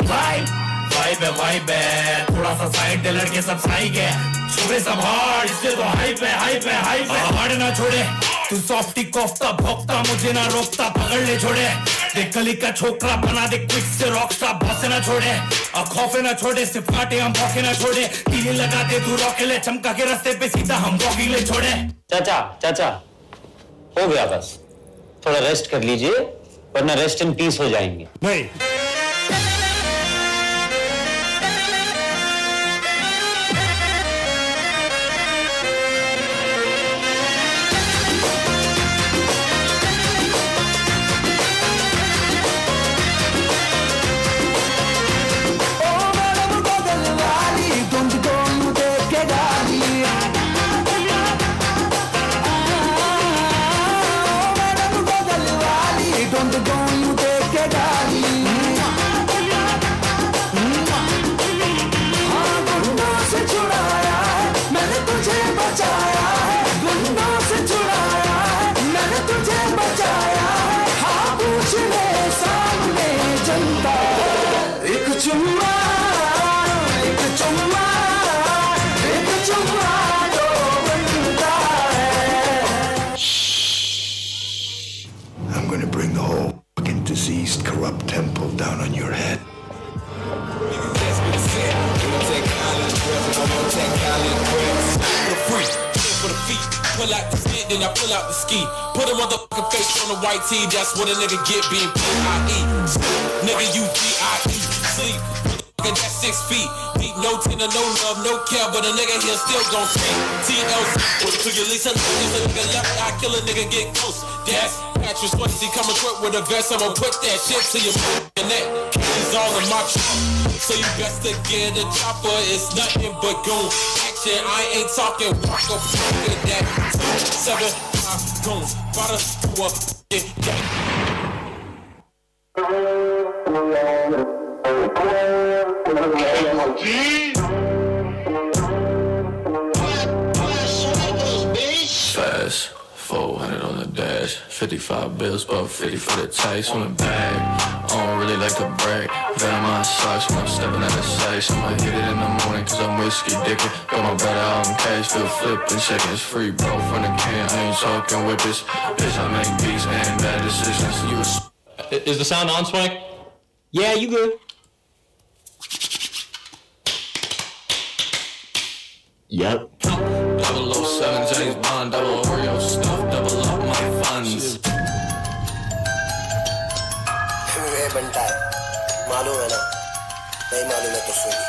Vibe है, थोड़ा सा साइड दे, लड़के सब साइक है, छोरे सब हार्ड, इसलिए तो हाइप है, हार्ड ना छोड़े, तू सॉफ्टी कोफ्ता भोक्ता, मुझे ना रोकता, पकड़ ले छोड़े, देख कली का छोकरा बना दे क्विक से रॉकस्टार, बस ना छोड़े, खौफे ना छोड़े, सिर्फ काटे हम भौके ना छोड़े, तीली लगा दे तू रॉकेले, चमका के रास्ते पे सीधा हम रॉकीले छोड़े। चाचा हो गया, बस थोड़ा रेस्ट कर लीजिए, वरना रेस्ट इन पीस हो जाएंगे। नहीं, I'm going to bring the whole fucking diseased, corrupt temple down on your head. For the feet, pull out the stick, then I pull out the ski. Put a motherfucking face on the white tee, that's what a nigga get being P.I.E. Nigga, you D.I.E. Sleep, motherfucker, that's 6 feet. Deep, no tender, no love, no care, but a nigga here still gon' speak. TLC, to your least, a nigga left eye, kill a nigga get close. That's Patrick Swayze coming quick with a vest, I'ma put that shit to your neck. It's all in my trunk, so you best to get a chopper, it's nothing but goon. I ain't talking walk up with that 7 goons, bought us to a gang. Fast, 400 on the dash, 55 bills, but 50 for the tax on the bag. I don't really like to brag. Venom my socks when I'm stepping out of sight. I'ma hit it in the morning cause I'm whiskey dickin'. Got my brother out in cash, still flipping seconds free, bro, from the can. I ain't talking whippers. Bitch, I make beats and bad decisions. Is the sound on, Swank? Yeah, you good. Yep. 007 James Bond, double Oreo stuff, double up my funds. बनता है, मालूम है ना? नहीं मालूम है तो सुन।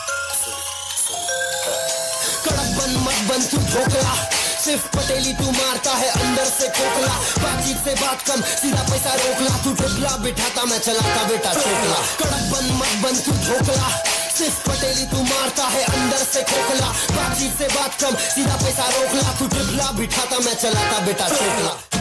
कड़क बन मत बन तू ढोकला, सिर्फ पटेली तू मारता है अंदर से खोखला, बातचीत से बात कम, सीधा पैसा रोकला, तू ढोकला बिठाता मैं चलाता बेटा चोकला। कड़क बन मत बन तू ढोकला, सिर्फ पटेली तू मारता है अंदर से खोखला, बातचीत से बात कम, सीधा पैसा रोकला, तू ढोकला बिठाता मैं चलाता बेटा चोकला।